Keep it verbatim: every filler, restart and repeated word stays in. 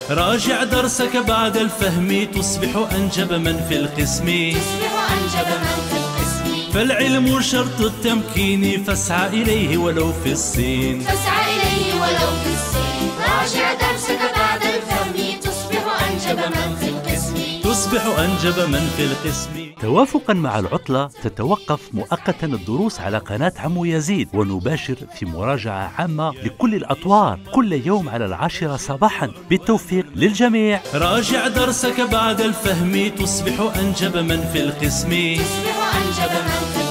راجع درسك بعد الفهم تصبح أنجب من في القسم. تصبح أنجب من في القسم. فالعلم شرط التمكين فاسعى إليه ولو في الصين. فاسعى إليه ولو في الصين. راجع درسك بعد الفهم تصبح أنجب من في القسم. تصبح أنجب من في القسم. توافقا مع العطلة تتوقف مؤقتا الدروس على قناة عمو يزيد، ونباشر في مراجعة عامة لكل الأطوار كل يوم على العاشرة صباحا. بالتوفيق للجميع. راجع درسك بعد الفهم تصبح أنجب من في القسم. تصبح أنجب من في القسم.